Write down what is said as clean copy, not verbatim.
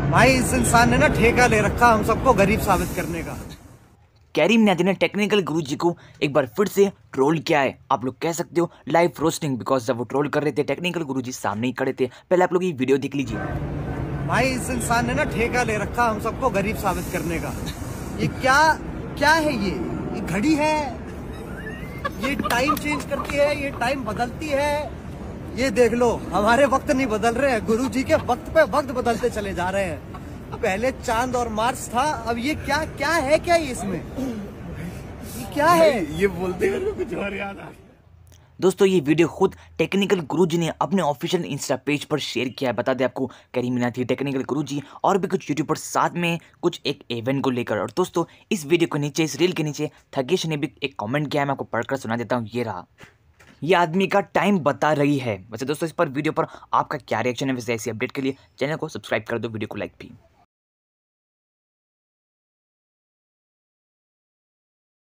भाई इस इंसान ने ना ठेका ले रखा हम सबको गरीब साबित करने का। कैरी मिनाटी ने टेक्निकल गुरुजी को एक बार फिर से ट्रोल किया है। आप लोग कह सकते हो लाइव रोस्टिंग, बिकॉज जब वो ट्रोल कर रहे थे टेक्निकल गुरुजी सामने ही खड़े थे। पहले आप लोग ये वीडियो देख लीजिए। भाई इस इंसान ने ना ठेका ले रखा हम सबको गरीब साबित करने का। ये क्या क्या है? ये घड़ी है, ये टाइम चेंज करती है, ये टाइम बदलती है। ये देख लो, हमारे वक्त नहीं बदल रहे हैं, गुरुजी के वक्त पे वक्त बदलते चले जा रहे हैं। पहले चांद और मार्स था, अब ये क्या क्या है? क्या ये इसमें ये क्या है? ये बोलते हुए कुछ और याद आ गया। दोस्तों ये वीडियो खुद टेक्निकल गुरुजी ने अपने ऑफिशियल इंस्टा पेज पर शेयर किया है। बता दें आपको, कैरी मिनाटी, टेक्निकल गुरुजी और भी कुछ यूट्यूबर साथ में कुछ एक इवेंट को लेकर। और दोस्तों इस वीडियो के नीचे, इस रील के नीचे थकेश ने भी एक कमेंट किया है, मैं आपको पढ़कर सुना देता हूँ। ये रहा, ये आदमी का टाइम बता रही है। वैसे दोस्तों इस पर वीडियो पर आपका क्या रिएक्शन है? वैसे ऐसी अपडेट के लिए चैनल को सब्सक्राइब कर दो, वीडियो को लाइक भी।